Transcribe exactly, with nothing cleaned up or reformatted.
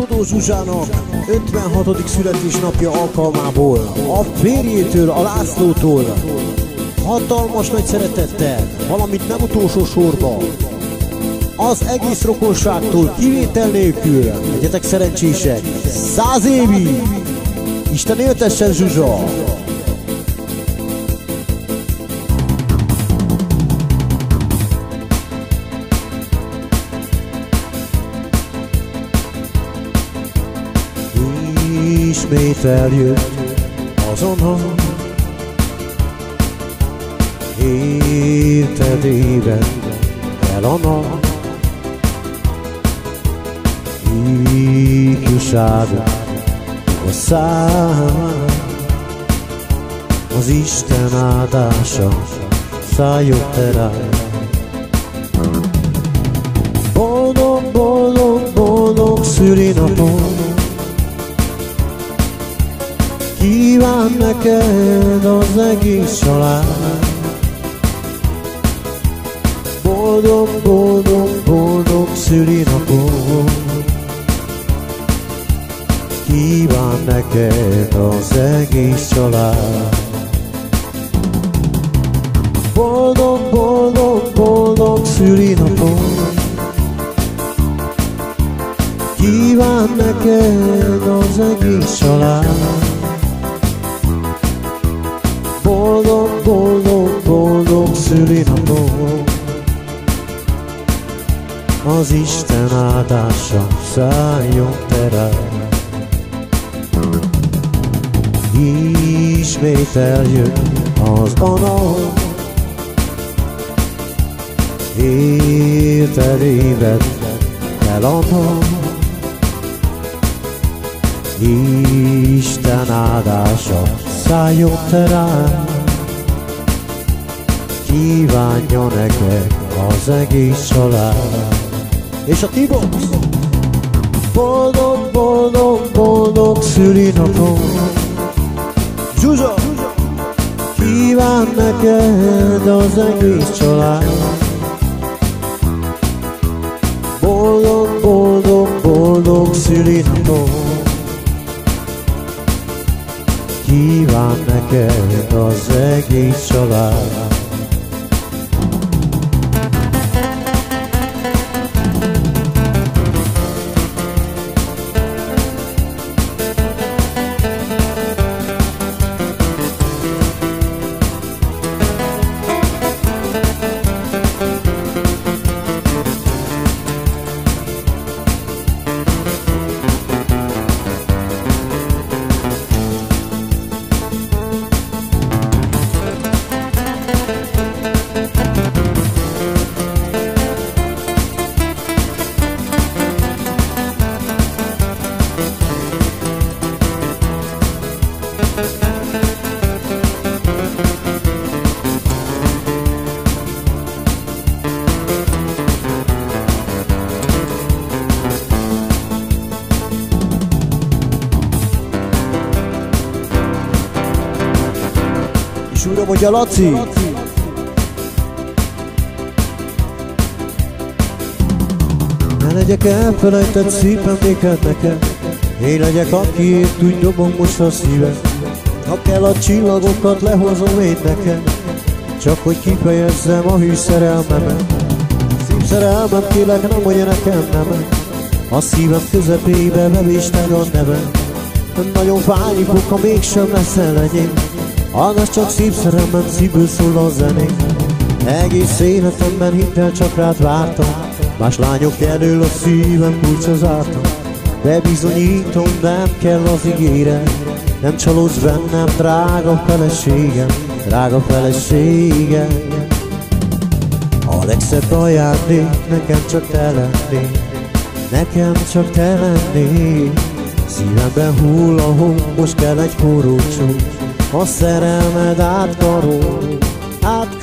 Todó Zsuzsának ötvenhatodik születésnapja alkalmából a férjétől, a Lászlótól hatalmas nagy szeretettel, valamint nem utolsó sorban az egész rokonságtól kivétel nélkül, legyetek szerencsések, száz évig! Isten éltessen, Zsuzsa! Ismét eljött az a nap, érted éven el a nap, ifjúságod a szám, az Isten áldása szálljon te rád. Boldog, boldog, boldog szülinapod, kíván neked az egész család. Boldog, boldog, boldog szülinapod, kíván neked az egész család. Boldog, boldog, boldog szülinapod, kíván neked az egész család. Boldog, boldog, boldog szülinapod, az Isten áldása szálljon te rád. Ismét eljön az a nap, érted ébred el a nap, Isten áldása szálljon te rád. Kívánja neked az egész család. És a Tibor! Boldog, boldog, boldog szülinapod, Zsuzsa! Kíván neked az egész család. Boldog, boldog, boldog szülinapod, kíván neked az egész család. És újra mondja Laci! Ne legyek elfelejtett szép emléket neked, én legyek, akiért úgy dobom most a szívem. Ha kell, a csillagokat lehozom én neked, csak hogy kifejezzem a hű szerelmemet. Szép szerelmem, kérlek, nem mondja nekem nemet, a szívem közepébe bevésd meg a nevem. Nagyon fájni fog, ha mégsem leszel enyém, az csak szép szerelmem, szívből szól a zenék. Egész életemben hidd el, csak rád vártam, más lányok elől a szívem kulcsa zártam. De bizonyítom, nem kell az ígéret, nem csalódsz bennem, drága feleségem, drága feleségem. A legszebb ajándék nekem csak te lennél, nekem csak te lennél. Szívemben hull a hó, most kell egy forró csók, a szerelmed átkarol, átkarol.